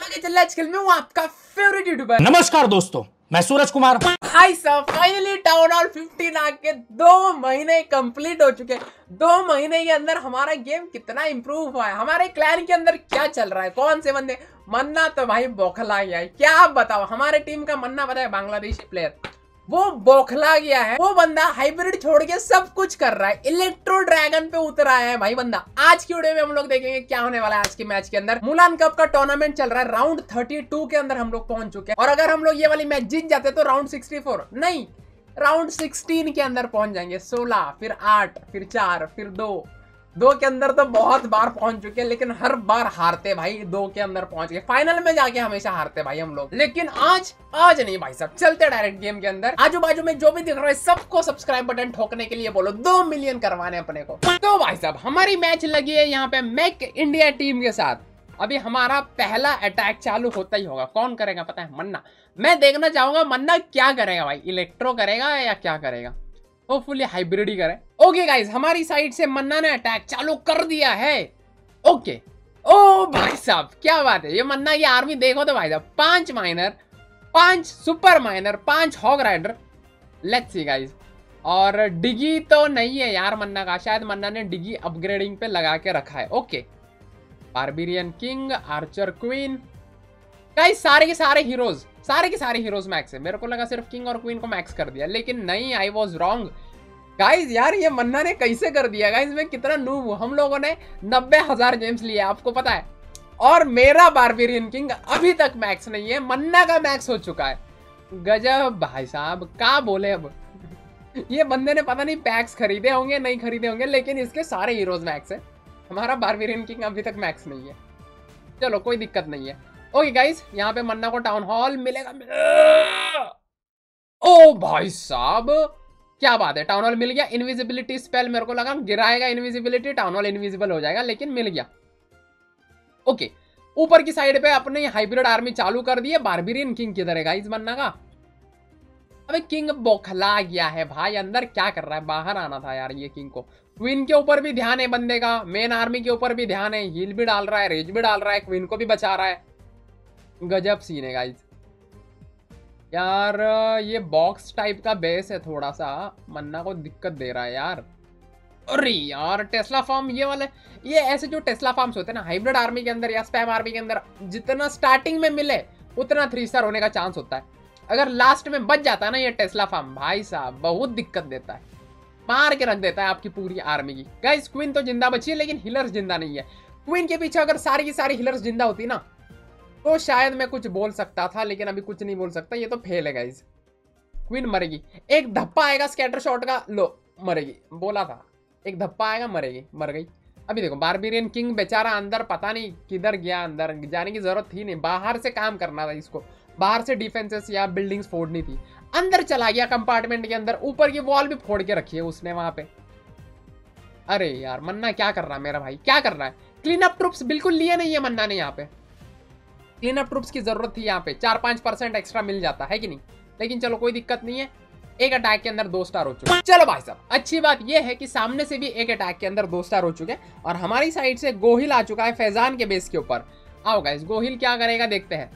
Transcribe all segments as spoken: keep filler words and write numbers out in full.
आगे चल रहा है आजकल में वो आपका फेवरेट यूट्यूबर। नमस्कार दोस्तों, मैं सूरज कुमार। हाय सब, फाइनली टाउन हॉल फिफ्टीन आके दो महीने कंप्लीट हो चुके हैं। दो महीने के अंदर हमारा गेम कितना इंप्रूव हुआ है, हमारे क्लैन के अंदर क्या चल रहा है, कौन से बंदे। मन्ना तो भाई बौखला गया है, क्या आप बताओ। हमारे टीम का मन्ना पता है, बांग्लादेशी प्लेयर, वो बौखला गया है। वो बंदा हाइब्रिड छोड़ के सब कुछ कर रहा है, इलेक्ट्रो ड्रैगन पे उतरा है भाई बंदा। आज की वीडियो में हम लोग देखेंगे क्या होने वाला है आज के मैच के अंदर। मुलान कप का टूर्नामेंट चल रहा है, राउंड थर्टी टू के अंदर हम लोग पहुंच चुके हैं। और अगर हम लोग ये वाली मैच जीत जाते तो राउंड सिक्सटी फोर नहीं, राउंड सिक्सटीन के अंदर पहुंच जाएंगे। सोलह, फिर आठ, फिर चार, फिर दो दो के अंदर तो बहुत बार पहुंच चुके हैं, लेकिन हर बार हारते भाई। दो के अंदर पहुंच गए, फाइनल में जाके हमेशा हारते भाई हम लोग। लेकिन आज आज नहीं भाई साहब, चलते डायरेक्ट गेम के अंदर। आजू बाजू में जो भी दिख रहा है सबको सब्सक्राइब बटन ठोकने के लिए बोलो, दो मिलियन करवाने अपने को। तो भाई साहब हमारी मैच लगी है यहाँ पे मैक इंडिया टीम के साथ। अभी हमारा पहला अटैक चालू होता ही होगा। कौन करेगा पता है? मन्ना। मैं देखना चाहूंगा मन्ना क्या करेगा भाई, इलेक्ट्रो करेगा या क्या करेगा। होपफुली हाइब्रिड ही करे। ओके गाइस, हमारी साइड से मन्ना ने अटैक चालू कर दिया है। ओके, ओ भाई साहब क्या बात है। ये मन्ना की आर्मी देखो तो भाई साहब, पांच माइनर, पांच सुपर माइनर, पांच hog rider. Let's see guys. और डिगी तो नहीं है यार मन्ना का, शायद मन्ना ने डिगी अपग्रेडिंग पे लगा के रखा है। Okay, barbarian king, archer queen, guys सारे के सारे हीरोज, सारे के सारे हीरोज मैक्स है। मेरे को लगा सिर्फ किंग और क्वीन को मैक्स कर दिया, लेकिन नहीं, आई वॉज रॉन्ग गाइस। यार ये मन्ना ने कैसे कर दिया गाइस, मैं कितना नूब हूं। हम लोगों ने नब्बे हजार जेम्स लिए, आपको पता है। और मेरा बारबेरियन किंग अभी तक मैक्स नहीं है, मन्ना का मैक्स हो चुका है। गजब भाई साहब, क्या बोले अब। ये बंदे ने पता नहीं पैक्स खरीदे होंगे नहीं खरीदे होंगे, लेकिन इसके सारे हीरोज मैक्स है। हमारा बारबेरियन किंग अभी तक मैक्स नहीं है। चलो कोई दिक्कत नहीं है। ओके गाइस, यहाँ पे मन्ना को टाउन हॉल मिलेगा। ओ भाई साहब क्या बात है, टाउन हॉल मिल गया। इनविजिबिलिटी स्पेल मेरे को लगा गिराएगा इनविजिबिलिटी, टाउन हॉल इनविजिबल हो जाएगा, लेकिन मिल गया। ओके, ऊपर की साइड पे अपने हाइब्रिड आर्मी चालू कर दी है। बारबेरियन किंग किधर है गाइस मन्ना का? अबे किंग बौखला गया है भाई, अंदर क्या कर रहा है, बाहर आना था यार ये किंग को। क्वीन के ऊपर भी ध्यान है बंदे का, मेन आर्मी के ऊपर भी ध्यान है, हील भी डाल रहा है, रेज भी डाल रहा है, क्वीन को भी बचा रहा है। गजब सीन है गाइस। यार ये बॉक्स टाइप का बेस है, थोड़ा सा मन्ना को दिक्कत दे रहा है यार। अरे यार टेस्ला फार्म, ये वाले ये ऐसे जो टेस्ला फार्म्स होते हैं ना हाइब्रिड आर्मी के अंदर या स्पैम आर्मी के अंदर, जितना स्टार्टिंग में मिले उतना थ्री स्टार होने का चांस होता है। अगर लास्ट में बच जाता है ना ये टेस्ला फार्म, भाई साहब बहुत दिक्कत देता है, मार के रख देता है आपकी पूरी आर्मी की। गाइस क्वीन तो जिंदा बची है, लेकिन हिलर्स जिंदा नहीं है। क्वीन के पीछे अगर सारी की सारी हिलर्स जिंदा होती ना तो शायद मैं कुछ बोल सकता था, लेकिन अभी कुछ नहीं बोल सकता, ये तो फेल है गाइस। क्वीन मरेगी, एक धप्पा आएगा स्कैटर शॉट का, लो मरेगी। बोला था एक धप्पा आएगा, मरेगी, मर गई। अभी देखो बारबेरियन किंग बेचारा अंदर पता नहीं किधर गया, अंदर जाने की जरूरत थी नहीं, बाहर से काम करना था इसको, बाहर से डिफेंसेस या बिल्डिंग्स फोड़नी थी। अंदर चला गया कंपार्टमेंट के अंदर, ऊपर की वॉल भी फोड़ के रखी है उसने वहां पे। अरे यार मन्ना क्या कर रहा है मेरा भाई, क्या कर रहा है। क्लीन अप ट्रूप्स बिल्कुल लिए नहीं है मन्ना ने, यहाँ पे क्लीन अप ट्रूप्स की जरूरत थी, यहाँ पे चार पांच परसेंट एक्स्ट्रा मिल जाता है कि नहीं। लेकिन चलो कोई दिक्कत नहीं है, एक अटैक के अंदर दो स्टार हो चुके हैं। चलो भाई साहब अच्छी बात यह है कि सामने से भी एक अटैक के अंदर दो स्टार हो चुके हैं। और हमारी साइड से गोहिल आ चुका है फैजान के बेस के ऊपर। आओ गाइस, गोहिल क्या करेगा देखते हैं।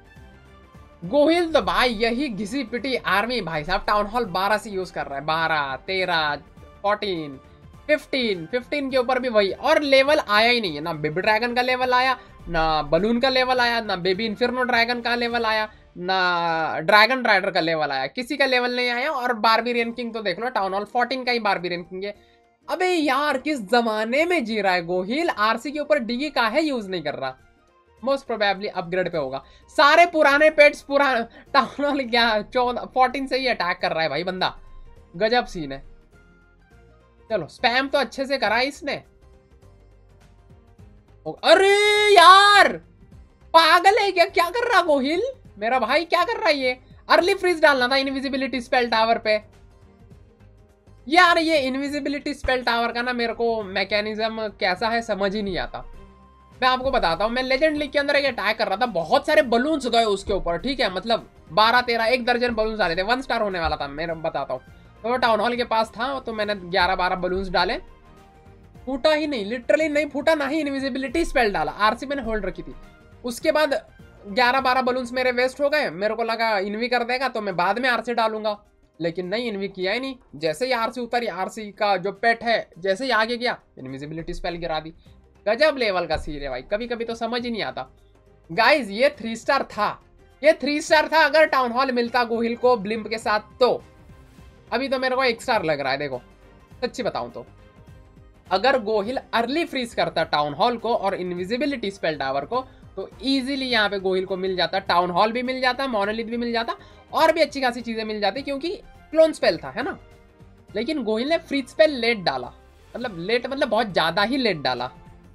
गोहिल तो भाई यही घिसी पिटी आर्मी भाई साहब टाउन हॉल बारह से यूज कर रहा है, बारह, तेरह, फोर्टीन, फिफ्टीन, फिफ्टीन के ऊपर भी वही। और लेवल आया ही नहीं है, ना बेबी ड्रैगन का लेवल आया, ना बलून का लेवल आया, ना बेबी इन्फिर्नो ड्रैगन का लेवल आया, ना ड्रैगन राइडर का लेवल आया, किसी का लेवल नहीं आया। और बारबेरियन किंग तो देख लो टाउन हॉल फोर्टीन का ही बारबेरियन किंग है। अबे यार किस जमाने में जी रहा है गोहिल, आरसी के ऊपर डिगी का है यूज नहीं कर रहा। मोस्ट प्रोबेबली अपग्रेड पे होगा। सारे पुराने पेट्स पुराने टाउन हॉल क्या चौदह फोर्टीन से ही अटैक कर रहा है भाई बंदा, गजब सीन है। चलो स्पैम तो अच्छे से करा इसने। अरे यार पागल है क्या, क्या कर रहा गोहिल मेरा भाई, क्या कर रहा है ये। अर्ली फ्रीज डालना था इनविजिबिलिटी स्पेल टावर पे। यार ये इनविजिबिलिटी स्पेल टावर का ना मेरे को मैकेनिज्म कैसा है समझ ही नहीं आता। मैं आपको बताता हूँ, मैं लेजेंड लीग के अंदर एक अटैक कर रहा था, बहुत सारे बलून्स गए उसके ऊपर, ठीक है, मतलब बारह तेरह एक दर्जन बलून्स डाले थे, वन स्टार होने वाला था। मैं बताता हूँ, तो टाउन हॉल के पास था तो मैंने ग्यारह बारह बलून्स डाले, फूटा ही नहीं, लिटरली नहीं फूटा, ना ही इनविजिबिलिटी स्पेल डाला। आरसी मैंने होल्ड रखी थी। उसके बाद ग्यारह बारह बलून्स मेरे वेस्ट हो गए, मेरे को लगा इनवी कर देगा तो मैं बाद में आरसी डालूंगा, लेकिन नहीं, इनवी किया ही नहीं। जैसे ही आरसी उतरी, आरसी का जो पेट है जैसे ही आगे गया, इनविजिबिलिटी स्पेल गिरा दी। गजब लेवल का सीन है भाई, कभी कभी तो समझ ही नहीं आता। गाइज ये थ्री स्टार था, ये थ्री स्टार था। अगर टाउन हॉल मिलता गोहिल को ब्लिम्प के साथ तो अभी तो मेरे को एक स्टार लग रहा है। देखो सच्ची बताऊं तो अगर गोहिल अर्ली फ्रीज करता टाउन हॉल को और इनविजिबिलिटी स्पेल टावर को तो इजीली यहाँ पे गोहिल को मिल जाता, टाउन हॉल भी मिल जाता, मोनोलिथ भी मिल जाता, और भी अच्छी खासी चीजें मिल जाती, क्योंकि क्लोन स्पेल था, है ना। लेकिन गोहिल ने फ्रीज स्पेल लेट डाला, मतलब लेट मतलब बहुत ज्यादा ही लेट डाला।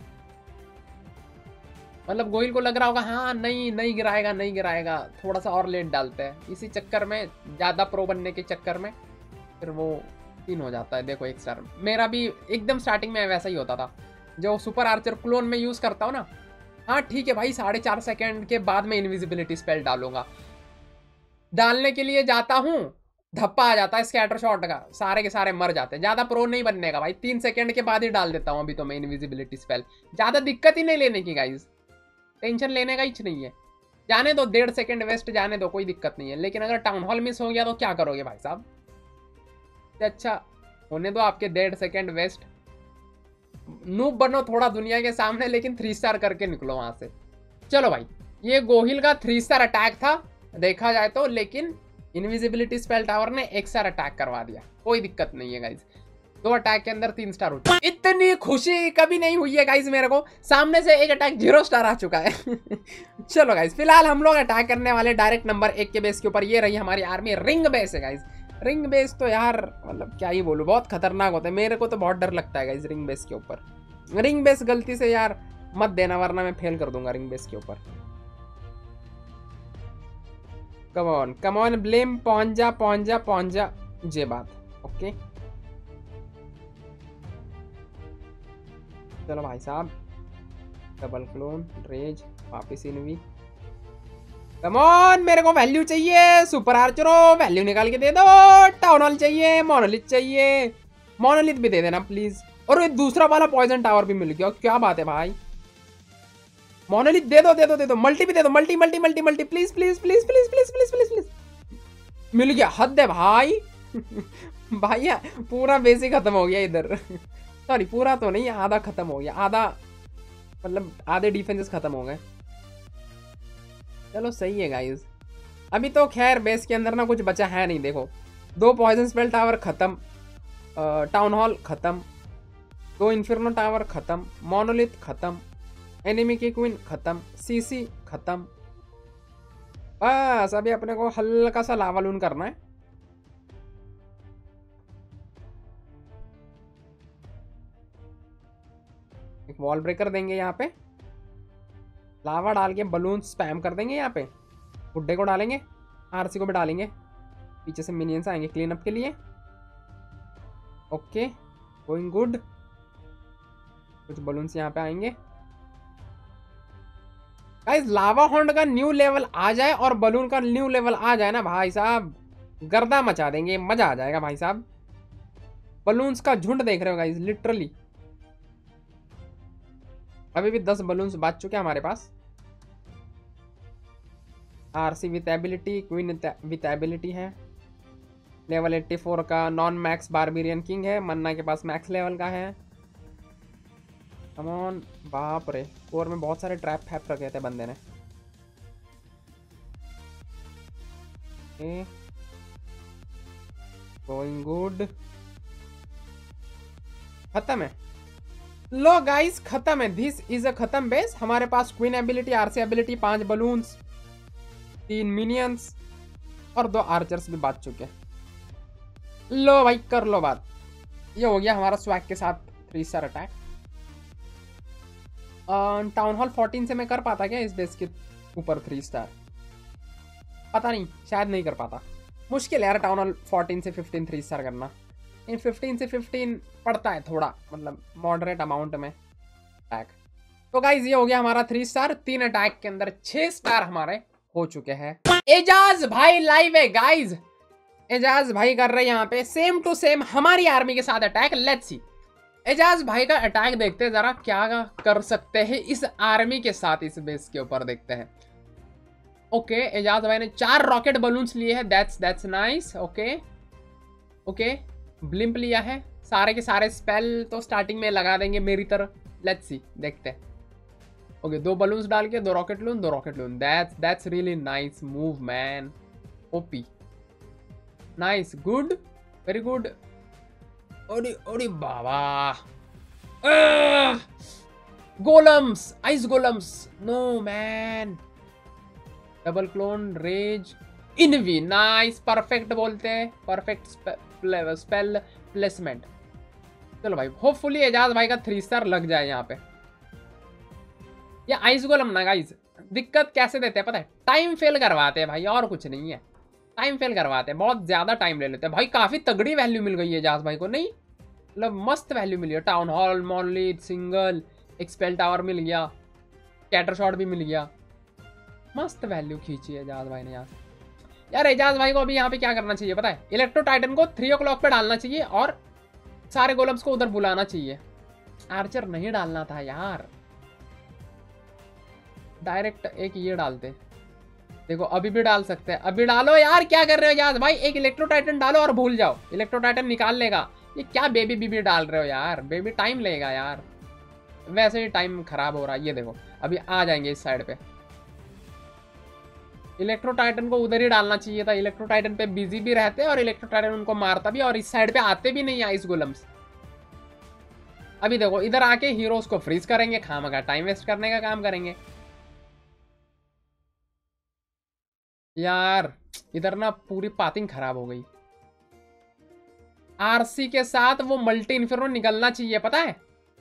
मतलब गोहिल को लग रहा होगा हाँ नहीं नहीं गिराएगा नहीं गिराएगा, थोड़ा सा और लेट डालते हैं। इसी चक्कर में, ज्यादा प्रो बनने के चक्कर में फिर वो तीन हो जाता है। देखो एक स्टार मेरा भी एकदम स्टार्टिंग में वैसा ही होता था, जो सुपर आर्चर क्लोन में यूज करता हूँ ना। हाँ ठीक है भाई, साढ़े चार सेकेंड के बाद में इनविजिबिलिटी स्पेल डालूंगा, डालने के लिए जाता हूँ, धप्पा आ जाता है स्कैटर शॉट का, सारे के सारे मर जाते हैं। ज्यादा प्रो नहीं बनने का भाई, तीन सेकंड के बाद ही डाल देता हूँ अभी तो मैं इनविजिबिलिटी स्पेल। ज्यादा दिक्कत ही नहीं लेने की गाइज, टेंशन लेने का ही नहीं है, जाने दो, डेढ़ सेकंड वेस्ट जाने दो, कोई दिक्कत नहीं है। लेकिन अगर टाउन हॉल मिस हो गया तो क्या करोगे भाई साहब। अच्छा होने दो आपके डेढ़ सेकंड वेस्ट, नूब बनो थोड़ा दुनिया के सामने, लेकिन थ्री स्टार करके निकलो वहां से। चलो भाई ये गोहिल का थ्री स्टार अटैक था देखा जाए तो, लेकिन इनविजिबिलिटी स्पेल टावर ने एक स्टार अटैक करवा दिया, कोई दिक्कत नहीं है गाइज। दो अटैक के अंदर तीन स्टार होता है। इतनी खुशी कभी नहीं हुई है गाइज मेरे को, सामने से एक अटैक जीरो स्टार आ चुका है। चलो गाइज फिलहाल हम लोग अटैक करने वाले डायरेक्ट नंबर एक के बेस के ऊपर। ये रही हमारी आर्मी, रिंग बेस है गाइज। रिंग बेस तो यार मतलब क्या ही बोलूं, बहुत खतरनाक होता है, मेरे को तो बहुत डर लगता है गाइज रिंग बेस के ऊपर। रिंग बेस गलती से यार मत देना वरना मैं फेल कर दूंगा रिंग बेस के ऊपर। Come on come on blame, पहुंच जा पहुंच जा पहुंच जा, जे बात। ओके चलो भाई साहब, डबल क्लोन रेज वापिस इनवी। कम ऑन मेरे को वैल्यू चाहिए, सुपर आर्चरो वैल्यू निकाल के दे दो। टाउन हॉल चाहिए, मोनोलिथ चाहिए, मोनोलिथ भी दे देना प्लीज। और एक दूसरा वाला पॉइजन टावर भी मिल गया, क्या बात है भाई। मोनोलिथ दे दो दे दो दे दो, मल्टी भी दे दो, multi multi multi multi please please please please please please please please. मिल गया, हद है भाई। भाई पूरा बेसिक खत्म हो गया इधर। सॉरी पूरा तो नहीं, आधा खत्म हो गया, आधा मतलब आधे डिफेंसेस खत्म हो गए। चलो सही है गाइज। अभी तो खैर बेस के अंदर ना कुछ बचा है नहीं। देखो दो पॉइजन स्पेल टावर खत्म, टाउन हॉल खत्म, दो इन्फर्नो टावर खत्म, मोनोलिथ खत्म, एनिमी की क्वीन खत्म, सीसी खत्म। बस अभी अपने को हल्का सा लावा लून करना है। एक वॉल ब्रेकर देंगे यहाँ पे, लावा डाल के बलून स्पैम कर देंगे यहाँ पे, गुड्डे को डालेंगे, आरसी को भी डालेंगे, पीछे से मिनियंस आएंगे क्लीन अप के लिए। Okay going good. कुछ बलून्स यहाँ पे आएंगे गाइस। लावा हॉन्ड का न्यू लेवल आ जाए और बलून का न्यू लेवल आ जाए ना भाई साहब, गर्दा मचा देंगे, मजा आ जाएगा भाई साहब। बलून्स का झुंड देख रहे हो गाइस, लिटरली। अभी भी दस बलून्स बच चुके हैं हमारे पास। RC with ability, queen with ability है, लेवल चौरासी का नॉन मैक्स बारबेरियन किंग है, मन्ना के पास मैक्स लेवल का है। कम ऑन, बाप रे, कोर में बहुत सारे ट्रैप फैप रखे थे बंदे ने। गोइंग गुड, खत्म है। लो गाइस खत्म है, दिस इज अ खत्म बेस। हमारे पास क्वीन एबिलिटी, आरसी एबिलिटी, पांच बलून्स, तीन मिनियंस और दो आर्चर्स भी बच चुके हैं। लो भाई कर लो बात। ये हो गया हमारा स्वैग के साथ three star attack. Town hall fourteen से मैं कर पाता क्या इस बेस के ऊपर थ्री स्टार? पता नहीं, शायद नहीं कर पाता। मुश्किल है यार टाउन हॉल फोर्टीन से फिफ्टीन थ्री स्टार करना। इन फिफ्टीन से फिफ्टीन पड़ता है थोड़ा, मतलब मॉडरेट अमाउंट में अटैक। तो गाइज ये हो गया हमारा थ्री स्टार। तीन अटैक के अंदर छह स्टार हमारे हो चुके हैं। एजाज भाई लाइव है गाइज, एजाज भाई कर रहे हैं यहाँ पे सेम टू सेम हमारी आर्मी के साथ अटैक। लेट्स सी एजाज भाई का अटैक देखते हैं जरा क्या कर सकते हैं इस आर्मी के साथ, इस बेस के ऊपर देखते हैं। ओके एजाज भाई ने चार रॉकेट बलून्स लिए हैं, that's that's nice. Okay okay blimp लिया है, सारे के सारे स्पेल तो स्टार्टिंग में लगा देंगे मेरी तरह, लेट्स सी देखते हैं। ओके दो बलून्स डाल के दो रॉकेट लून दो rocket loon, that's that's really nice move man, OP nice good very good. ओडी ओडी बाबा golems ice golems, no man, double clone rage invi, nice perfect बोलते हैं, परफेक्ट स्पेल प्लेसमेंट। चलो भाई होपफुली एजाज भाई का थ्री स्टार लग जाए यहाँ पे। ये आइस गोलम ना गाइस दिक्कत कैसे देते हैं पता है, टाइम फेल करवाते हैं भाई, और कुछ नहीं है, टाइम फेल करवाते हैं, बहुत ज्यादा टाइम ले लेते हैं भाई। काफी तगड़ी वैल्यू मिल गई है एजाज भाई को, नहीं मतलब मस्त वैल्यू मिली है। टाउन हॉल, मॉनलीथ, सिंगल, एक स्पेल टावर मिल गया, कैटर शॉट भी मिल गया, मस्त वैल्यू खींची है एजाज भाई ने यहाँ से। यार एजाज भाई को अभी यहाँ पे क्या करना चाहिए पता है, इलेक्ट्रो टाइटन को थ्री ओ क्लॉक पे डालना चाहिए और सारे गोलम्स को उधर बुलाना चाहिए। आर्चर नहीं डालना था यार, डायरेक्ट एक ये डालते। देखो अभी भी डाल सकते हैं, अभी डालो यार, क्या कर रहे हो एजाज भाई, एक इलेक्ट्रो टाइटन डालो और भूल जाओ, इलेक्ट्रो टाइटन निकाल लेगा। ये क्या बेबी बीबी डाल रहे हो यार, बेबी टाइम लेगा यार, वैसे ही टाइम खराब हो रहा है। ये देखो अभी आ जाएंगे इस साइड पे, इलेक्ट्रो टाइटन को उधर ही डालना चाहिए था, इलेक्ट्रो टाइटन पे बिजी भी रहते और इलेक्ट्रो टाइटन उनको मारता भी और इस साइड पे आते भी नहीं आइस गोलम्स। अभी देखो इधर आके हीरोज को फ्रीज करेंगे, खामखा टाइम वेस्ट करने का काम करेंगे यार। इधर ना पूरी पाथिंग खराब हो गई। आरसी के साथ वो मल्टी इन्फेरो निकलना चाहिए पता है।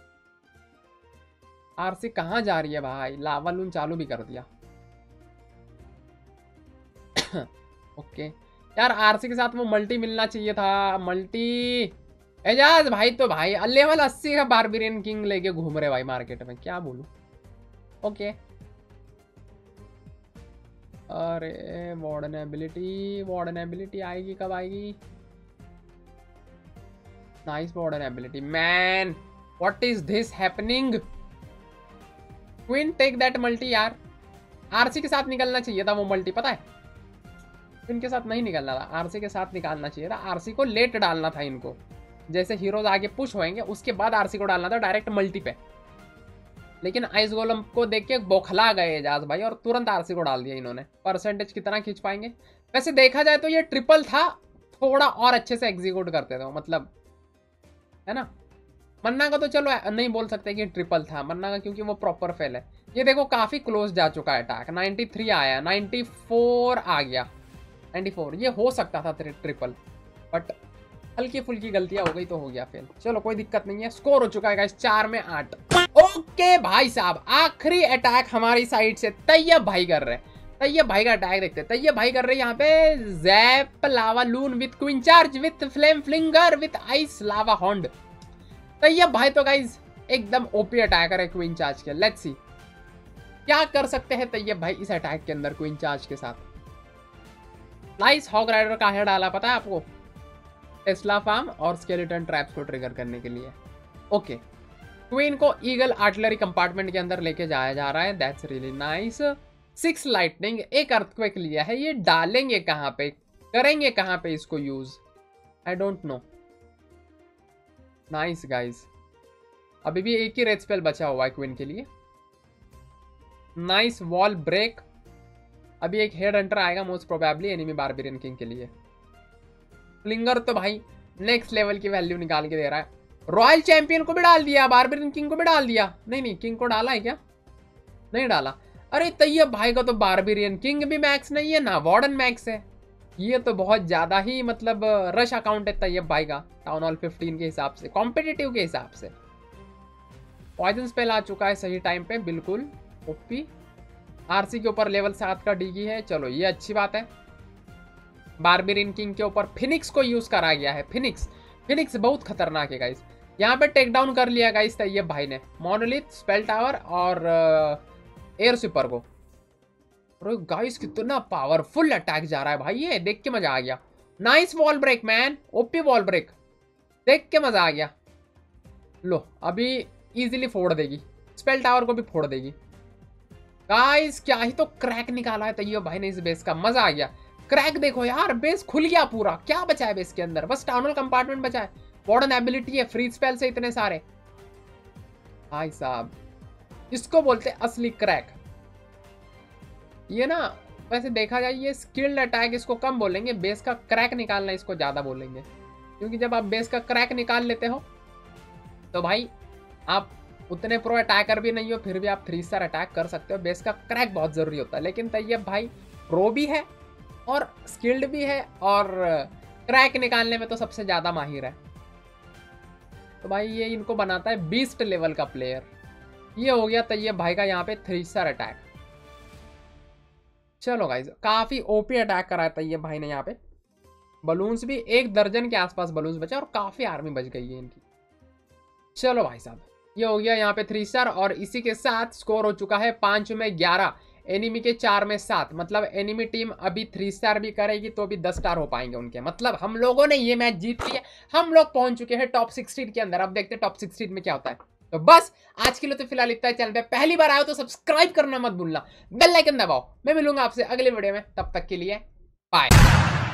आरसी कहां जा रही है भाई, लावा लून चालू भी कर दिया। ओके यार आरसी के साथ वो मल्टी मिलना चाहिए था, मल्टी। एजाज भाई तो भाई लेवल अस्सी का बारबेरियन किंग लेके घूम रहे भाई मार्केट में, क्या बोलूं। ओके अरे वार्डन एबिलिटी, वार्डन एबिलिटी आएगी कब आएगी, nice warden ability man, what is this happening. Queen take that multi यार, आरसी के साथ निकलना चाहिए था वो मल्टी पता है, इनके साथ नहीं निकलना था, आरसी के साथ निकालना चाहिए था। आरसी को लेट डालना था इनको, जैसे हीरोज आगे पुश होएंगे उसके बाद आरसी को डालना था डायरेक्ट मल्टी पे। लेकिन आइस गोलम को देख के बौखला गए एजाज भाई और तुरंत आरसी को डाल दिया इन्होंने। परसेंटेज कितना खींच पाएंगे, वैसे देखा जाए तो ये ट्रिपल था, थोड़ा और अच्छे से एग्जीक्यूट करते थे मतलब, है ना। मन्ना का तो चलो नहीं बोल सकते कि ट्रिपल था मन्ना का, क्योंकि वो प्रॉपर फेल है। ये देखो काफी क्लोज जा चुका है अटैक, नाइन्टी थ्री आया, नाइन्टी फोर आ गया, नाइन्टी फोर, ये हो सकता था ट्रिपल, बट हल्की फुल्की गलतियां हो गई तो हो गया फेल। चलो कोई दिक्कत नहीं है, स्कोर हो चुका है गाइस चार में आठ। ओके भाई साहब आखिरी अटैक हमारी साइड से तैयब भाई कर रहे हैं, तैयब भाई का अटैक देखते हैं। तैयब भाई कर रहे हैं यहाँ पे zap lava loon with queen charge with flame flinger with ice lava hound. Tayyab भाई तो गाइस एकदम ओपी अटैकर है क्वीन चार्ज के। लेट्स सी क्या कर सकते हैं तैयब भाई इस अटैक के अंदर क्वीन चार्ज के साथ। नाइस हॉग राइडर का है डाला पता है आपको, टेस्ला फार्म और स्केलेटन ट्रैप्स को ट्रिगर करने के लिए। ओके क्वीन को ईगल आर्टिलरी कंपार्टमेंट के अंदर लेके जाया जा रहा है, that's really nice. Six lightning, एक अर्थक्वेक लिया है, ये डालेंगे कहाँ पे, करेंगे कहाँ पे इसको use, I don't know. Nice guys अभी भी एक ही रेड स्पेल बचा हुआ है क्वीन के लिए। नाइस वॉल ब्रेक, अभी एक हेड हंटर आएगा most probably enemy barbarian king के लिए। फ्लिंगर तो भाई नेक्स्ट लेवल की वैल्यू निकाल के दे रहा है। रॉयल चैंपियन को भी डाल दिया, बारबेरियन किंग को भी डाल दिया, नहीं नहीं किंग को डाला है क्या, नहीं डाला। अरे तैयब भाई का तो बारबेरियन किंग भी मैक्स नहीं है ना वार्डन मैक्स है, ये तो बहुत ज्यादा ही मतलब रश अकाउंट है तैयब भाई का टाउन हॉल फिफ्टीन के हिसाब से, कॉम्पिटिटिव के हिसाब से। पॉइजन स्पेल आ चुका है सही टाइम पे बिल्कुल ओपी। आरसी के ऊपर लेवल सात का डीगी है, चलो ये अच्छी बात है। बारबेरियन किंग के ऊपर फिनिक्स को यूज करा गया है, फिनिक्स फिनिक्स बहुत खतरनाक है गाइस। यहाँ पे टेक डाउन कर लिया गाइस तैयब भाई ने मोनोलिथ, स्पेल टावर और एयर स्वीपर को। अरे गाइस कितना पावरफुल अटैक जा रहा है भाई, ये देख के मजा आ गया। Nice wall break man, OP wall break, देख के मजा आ गया। लो अभी इजीली फोड़ देगी, स्पेल टावर को भी फोड़ देगी। गाइस क्या ही तो क्रैक निकाला है तैयब भाई ने इस बेस का, मजा आ गया। क्रैक देखो यार, बेस खुल गया पूरा। क्या बचा है बेस के अंदर? बस टाउन हॉल कंपार्टमेंट बचा है। मॉडर्न एबिलिटी है, फ्री स्पेल से इतने सारे। भाई साहब इसको बोलते हैं असली क्रैक। ये ना वैसे देखा जाए ये स्किल्ड अटैक इसको कम बोलेंगे, बेस का क्रैक निकालना इसको ज्यादा बोलेंगे। क्योंकि जब आप बेस का क्रैक निकाल लेते हो तो भाई आप उतने प्रो अटैकर भी नहीं हो, फिर भी आप थ्री स्टार अटैक कर सकते हो। बेस का क्रैक बहुत जरूरी होता है। लेकिन तैयब भाई प्रो भी है और स्किल्ड भी है और क्रैक निकालने में तो सबसे ज्यादा माहिर है। तो भाई ये इनको बनाता है बीस्ट लेवल का प्लेयर। ये हो गया तैयब भाई का यहाँ पे थ्री स्टार अटैक। चलो गाइस काफी ओपी अटैक करा है तैयब भाई ने यहाँ पे। बलून्स भी एक दर्जन के आसपास बलून्स बचे और काफी आर्मी बच गई है इनकी। चलो भाई साहब ये हो गया यहाँ पे थ्री स्टार और इसी के साथ स्कोर हो चुका है पांच में ग्यारह, एनिमी के चार में सात। मतलब एनिमी टीम अभी थ्री स्टार भी करेगी तो भी दस स्टार हो पाएंगे उनके। मतलब हम लोगों ने ये मैच जीत लिया, हम लोग पहुंच चुके हैं टॉप सिक्सटीन के अंदर। अब देखते हैं टॉप सिक्सटीन में क्या होता है। तो बस आज के लिए तो फिलहाल इतना ही। चैनल पे पहली बार आए हो तो सब्सक्राइब करना मत भूलना, बेल आइकन दबाओ। मैं मिलूंगा आपसे अगले वीडियो में, तब तक के लिए बाय।